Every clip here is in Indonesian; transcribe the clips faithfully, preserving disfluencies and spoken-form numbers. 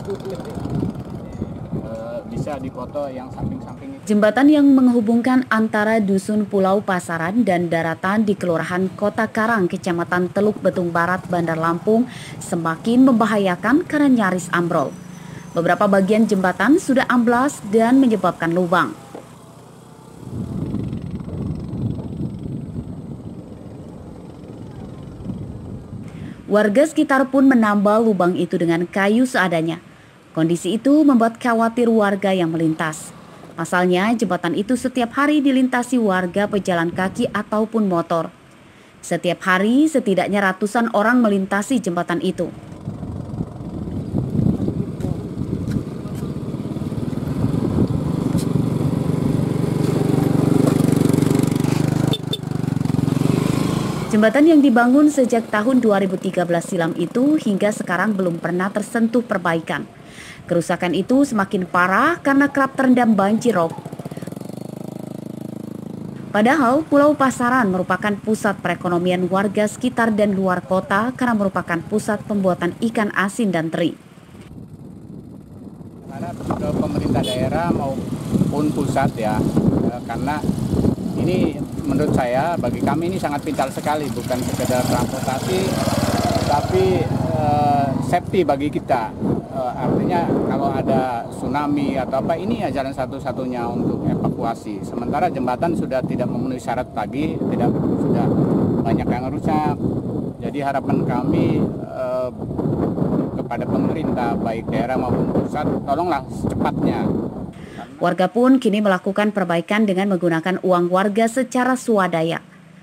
Bisa dipoto yang samping-samping itu. Jembatan yang menghubungkan antara Dusun Pulau Pasaran dan daratan di Kelurahan Kota Karang, Kecamatan Teluk Betung Barat, Bandar Lampung semakin membahayakan karena nyaris ambrol. Beberapa bagian jembatan sudah amblas dan menyebabkan lubang. Warga sekitar pun menambal lubang itu dengan kayu seadanya. Kondisi itu membuat khawatir warga yang melintas. Pasalnya, jembatan itu setiap hari dilintasi warga pejalan kaki ataupun motor. Setiap hari, setidaknya ratusan orang melintasi jembatan itu. Jembatan yang dibangun sejak tahun dua ribu tiga belas silam itu hingga sekarang belum pernah tersentuh perbaikan. Kerusakan itu semakin parah karena kerap terendam banjir rob. Padahal Pulau Pasaran merupakan pusat perekonomian warga sekitar dan luar kota karena merupakan pusat pembuatan ikan asin dan teri. Harap ke pemerintah daerah maupun pusat ya, karena ini menurut saya bagi kami ini sangat vital sekali, bukan sekedar transportasi, tapi uh, safety bagi kita. Uh, artinya kalau ada tsunami atau apa, ini ya jalan satu-satunya untuk evakuasi. Sementara jembatan sudah tidak memenuhi syarat lagi, tidak sudah banyak yang rusak. Jadi harapan kami uh, kepada pemerintah baik daerah maupun pusat, tolonglah secepatnya. Warga pun kini melakukan perbaikan dengan menggunakan uang warga secara swadaya.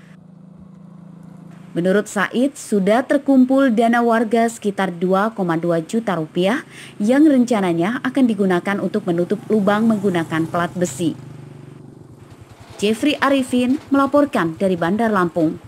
Menurut Said, sudah terkumpul dana warga sekitar dua koma dua juta rupiah yang rencananya akan digunakan untuk menutup lubang menggunakan pelat besi. Jeffrey Arifin melaporkan dari Bandar Lampung.